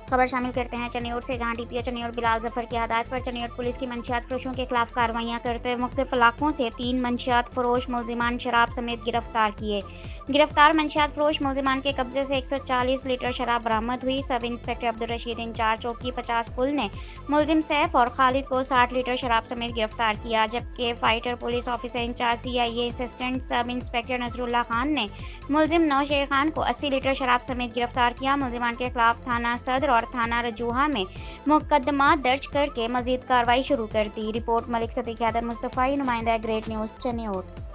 खबर शामिल करते हैं चन्योट से, जहां डीपीओ चन्योट बिलाल जफर की हदायत पर चन्योट पुलिस की मंशियात फरोशों के खिलाफ कार्रवाइयां करते हुए मुख्तलिफ इलाकों से 3 मंशियात फरोश मुलजिमान शराब समेत गिरफ्तार किए। गिरफ्तार मंशियात फरोश मुलजिमान के कब्जे से 140 लीटर शराब बरामद हुई। Sub inspector Abdul Rashid in charge चौकी 50 पुल ने मुलजिम सैफ और खालिद को 60 लीटर शराब समेत गिरफ्तार किया, जबकि fighter police officer incharge CIA assistant sub inspector Nazrullah Khan ने मुलजिम नौशेर खान को 80 लीटर शराब समेत गिरफ्तार किया। मुलजिमान के खिलाफ थाना सदर और थाना रजूहा में मुकदमा दर्ज करके मजीद कार्रवाई शुरू कर दी। रिपोर्ट मलिक सदीक हैदर मुस्तफ़ाई, नुमाइंदा ग्रेट न्यूज़ चन्योट।